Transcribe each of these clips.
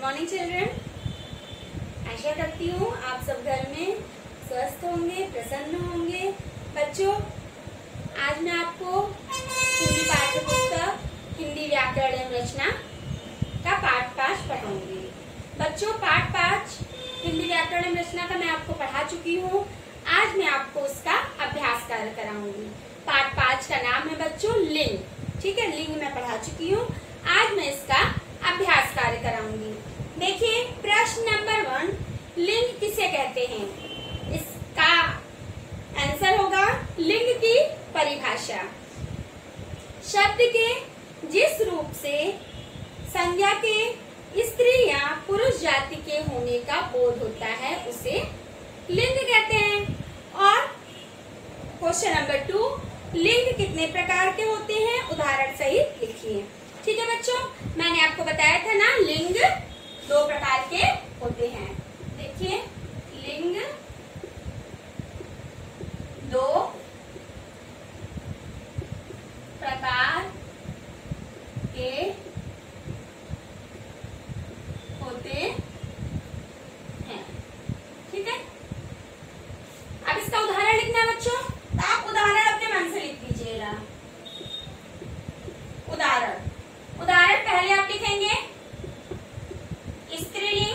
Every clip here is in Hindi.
Morning children. आशा करती हूँ आप सब घर में स्वस्थ होंगे, प्रसन्न होंगे। बच्चों, आज मैं आपको हिंदी पाठ्य पुस्तक हिंदी व्याकरण एवं रचना का पाठ 5 पढ़ाऊंगी। बच्चों, पाठ 5 हिंदी व्याकरण एवं रचना का मैं आपको पढ़ा चुकी हूँ। आज मैं आपको उसका अभ्यास कार्य कराऊंगी। पाठ 5 का नाम है बच्चों लिंग। ठीक है, लिंग मैं पढ़ा चुकी हूँ। आज मैं इसका अभ्यास कार्य कराऊंगी। देखिए, प्रश्न नंबर 1, लिंग किसे कहते हैं? इसका आंसर होगा लिंग की परिभाषा। शब्द के जिस रूप से संज्ञा के स्त्री या पुरुष जाति के होने का बोध होता है उसे लिंग कहते हैं। और क्वेश्चन नंबर 2, लिंग कितने प्रकार के होते हैं? उदाहरण सहित लिखिए। ठीक है बच्चों, मैंने आपको बताया था ना, लिंग 2 प्रकार के होते हैं। देखिए, लिंग 2 प्रकार के होते हैं। ठीक है, अब इसका उदाहरण लिखना है बच्चों, तो आप उदाहरण अपने मन से लिख दीजिएगा। उदाहरण पहले आप लिखेंगे स्त्रीलिंग।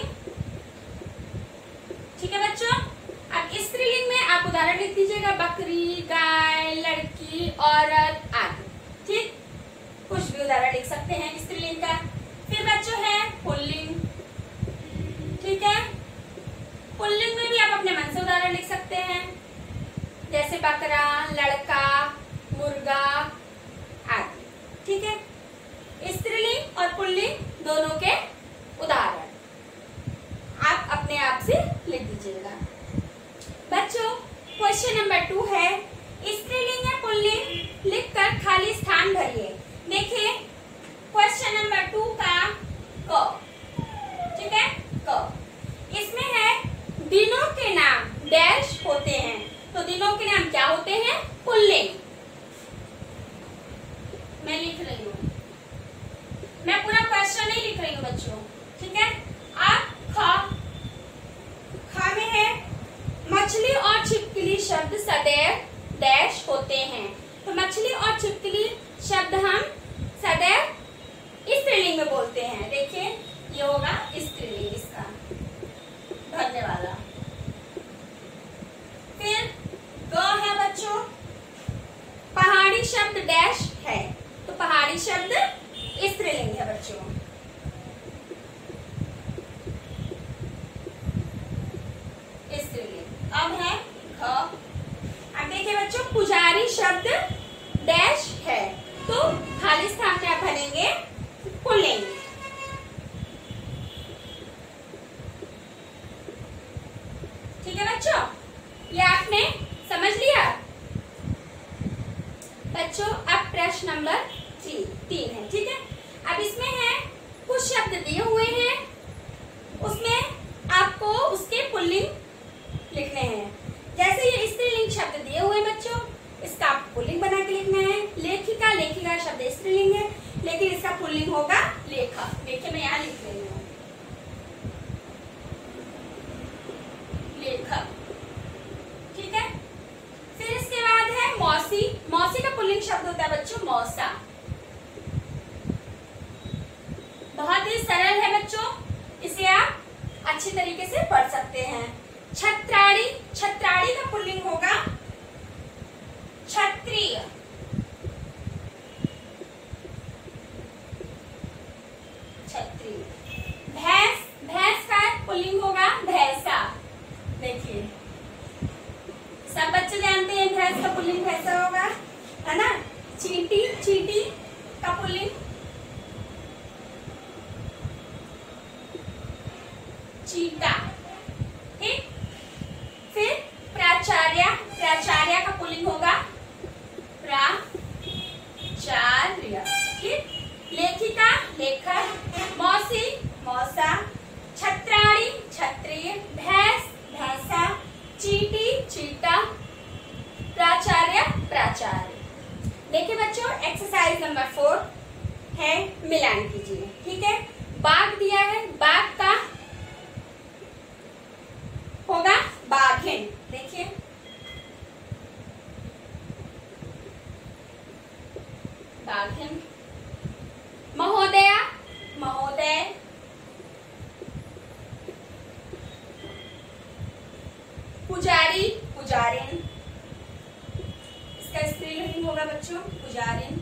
ठीक है बच्चों, अब स्त्रीलिंग में आप उदाहरण लिख दीजिएगा बकरी, गाय, लड़की, औरत आदि। ठीक, कुछ भी उदाहरण लिख सकते हैं स्त्रीलिंग का। फिर बच्चों है पुल्लिंग। ठीक है, पुल्लिंग में भी आप अपने मन से उदाहरण लिख सकते हैं, जैसे बकरा, लड़का, मुर्गा आदि। ठीक है, स्त्रीलिंग और पुल्लिंग दोनों के उदाहरण आप अपने आप से लिख दीजिएगा। बच्चों, क्वेश्चन नंबर 2 है स्त्रीलिंग या पुल्लिंग लिखकर खाली स्थान भरिए। देखिए, क्वेश्चन नंबर 2 का क। ठीक है, क इसमें है दिनों के नाम डैश होते हैं। तो दिनों के नाम क्या होते हैं? पुल्लिंग। मैं लिख रही हूँ, मैं पूरा क्वेश्चन नहीं लिख रही हूँ बच्चों। ठीक है, अब ख में है मछली और छिपकली शब्द सदैव डैश होते हैं। तो मछली और छिपकली शब्द हम सदैव स्त्रीलिंग में बोलते हैं। देखिए, ये होगा स्त्रीलिंग इसका, धन्यवाद। फिर ग है बच्चों, पहाड़ी शब्द डैश है। तो पहाड़ी शब्द स्त्रीलिंग है बच्चों। स्त्रीलिंग। अब है ख। अब देखिए बच्चों, पुजारी शब्द डैश है। तो खाली स्थान में आप भरेंगे पुल्लिंग। ठीक है बच्चों, ये आपने समझ लिया। बच्चों, अब प्रश्न नंबर 3 है। ठीक है, अब इसमें है कुछ शब्द दिए हुए हैं, उसमें आपको उसके पुल्लिंग लिखने हैं। जैसे ये स्त्रीलिंग शब्द दिए हुए हैं बच्चों, इसका आप पुल्लिंग बना के लिखना है। लेखिका, लेखिका शब्द स्त्रीलिंग है, लेकिन इसका पुल्लिंग होगा लेखक। देखिए, मैं यहाँ लिख रही हूँ लेखक। ठीक है, फिर इसके बाद है मौसी। मौसी का पुल्लिंग शब्द होता है बच्चों मौसा। बहुत ही सरल है बच्चों, इसे आप अच्छी तरीके से पढ़ सकते हैं। छत्राणी, छत्राणी का पुल्लिंग होगा क्षत्रिय। क्षत्रिय। भैंस, भैंस का पुल्लिंग होगा भैंसा। देखिए, सब बच्चे जानते हैं भैंस का पुल्लिंग भैंसा होगा, है ना। चींटी, चींटी का पुल्लिंग चीता। ठीक, फिर प्राचार्य, प्राचार्य का पुल्लिंग होगा प्राचार्य। ठीक, लेखिका लेखक, मौसी मौसा, छत्राणी क्षत्रिय, भैंस भैंसा, चींटी चीता, प्राचार्य प्राचार्य। देखिए बच्चों, एक्सरसाइज नंबर 4 है, मिलान कीजिए। ठीक है, बाघ दिया है, बाघ का पुजारिन, इसका स्त्रीलिंग होगा बच्चों पुजारिन।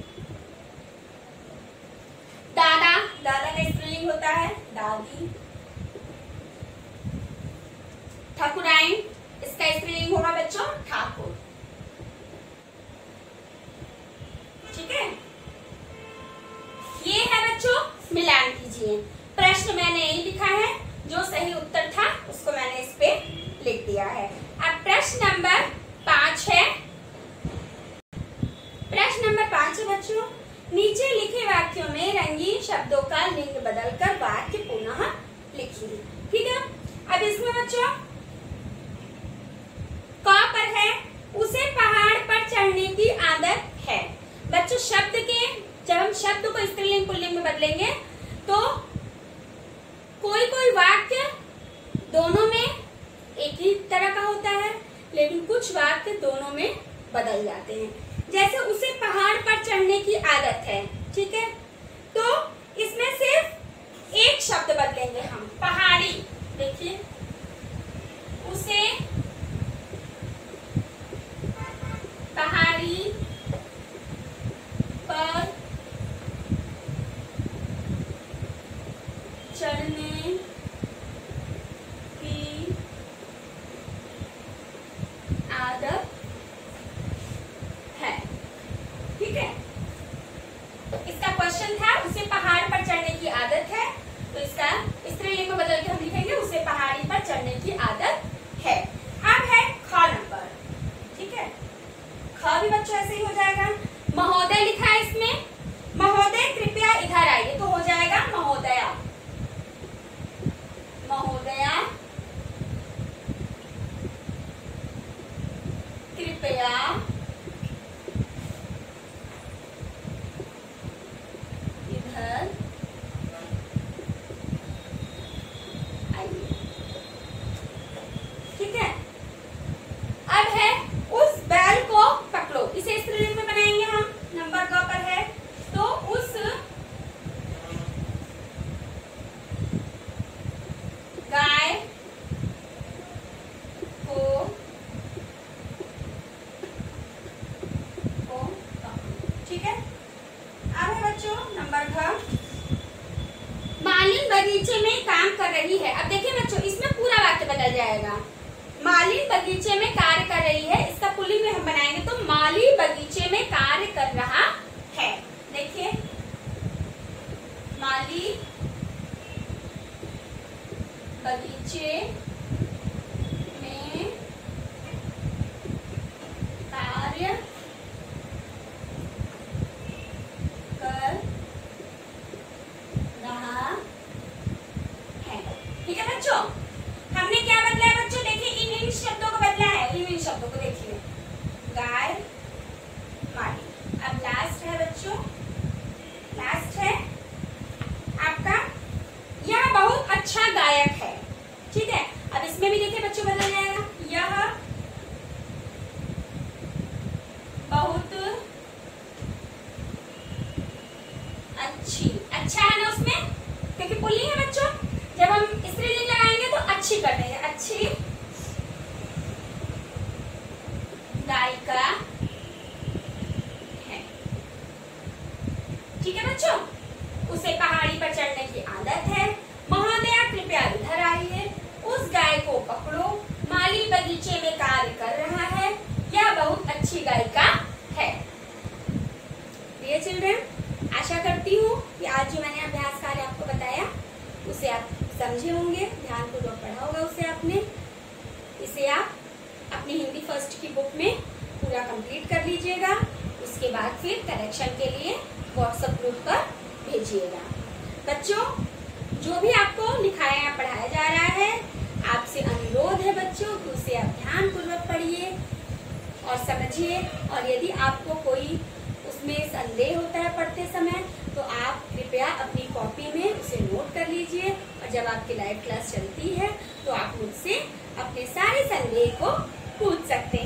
दादा, दादा का स्त्रीलिंग होता है दादी। ठाकुराइन, इसका स्त्रीलिंग होगा बच्चों ठाकुर। ठीक है, ये है बच्चों, मिलान कीजिए। प्रश्न मैंने यही लिखा है, जो सही उत्तर था उसको मैंने इस पे लिख दिया है। अब प्रश्न नंबर 5 है। प्रश्न नंबर 5 है बच्चों, नीचे लिखे वाक्यों में रंगीन शब्दों का लिंग बदलकर वाक्य पुनः लिखिए। ठीक है, अब इसमें बच्चों क पर है, उसे पहाड़ पर चढ़ने की आदत है। बच्चों शब्द के, जब हम शब्द को स्त्रीलिंग पुल्लिंग में बदलेंगे तो कोई कोई वाक्य दोनों में एक ही तरह का होता है, लेकिन कुछ वाक्य दोनों में बदल जाते हैं। जैसे उसे पहाड़ पर चढ़ने की आदत है, ठीक है, तो इसमें सिर्फ एक शब्द बदलेंगे हम, पहाड़ी। देखिए, उसे पहाड़ी पर चढ़ने की आदत है। ठीक है, इसका क्वेश्चन था उसे पहाड़ पर चढ़ने की आदत है, तो इसका स्त्रीलिंग में बदल के हम लिखेंगे उसे पहाड़ी पर चढ़ने की आदत है। अब है ख नंबर। ठीक है, ख भी बच्चों ऐसे ही हो जाएगा। महोदय लिखा है इसमें, महोदय कृपया इधर आइए, तो हो जाएगा महोदया। महोदया कृपया इधर आइए। ठीक है, अब है उस बैल को पकड़ो, इसे स्त्रीलिंग में बनाएंगे हम। नंबर क पर है, तो उस गाय को ठीक है। अब है बच्चों नंबर घ, मालिन बगीचे में काम कर रही है। अब देखिए बच्चों, इसमें पूरा वाक्य बदल जाएगा। मालिन बगीचे में कार्य कर रही है, इसका पुल्लिंग में हम बनाएंगे तो माली बगीचे में कार्य कर रहा है। देखिए, माली बगीचे में कार्य कर रहा है। ठीक है बच्चों, हमने क्या बदला है बच्चों, देखिए इन शब्दों को बदला है। इन शब्दों को देखिए, गाय, माली। अब लास्ट है बच्चों, लास्ट है आपका, यह बहुत अच्छा गायक है। ठीक है, अब इसमें भी देखिए बच्चों बदल जाएगा, यह बहुत अच्छी, अच्छा है ना उसमें, क्योंकि पुल्लिंग है बच्चों। जब हम स्त्रीलिंग लगाएंगे तो अच्छी कर देंगे, अच्छी गायिका है। ठीक है बच्चों, उसे पहाड़ी पर चढ़ने की आदत है। महोदया कृपया इधर आइए, उस गाय को पकड़ो, माली बगीचे में कार्य कर रहा है, यह बहुत अच्छी गायिका है। डियर चिल्ड्रन, आशा करती हूँ कि आज जो मैंने अभ्यास कार्य आपको बताया उसे आप समझे होंगे, ध्यानपूर्वक पढ़ा होगा उसे आपने। इसे आप अपनी हिंदी फर्स्ट की बुक में पूरा कंप्लीट कर लीजिएगा। उसके बाद फिर करेक्शन के लिए व्हाट्सएप ग्रुप पर भेजिएगा। बच्चों, जो भी आपको लिखाया पढ़ाया जा रहा है, आपसे अनुरोध है बच्चों कि उसे आप ध्यानपूर्वक पढ़िए और समझिए। और यदि आपको कोई उसमें संदेह होता है पढ़ते समय, तो आप कृपया अपनी कॉपी में उसे नोट कर लीजिए। और जब आपकी लाइव क्लास चलती है तो आप मुझसे अपने सारे संदेह को पूछ सकते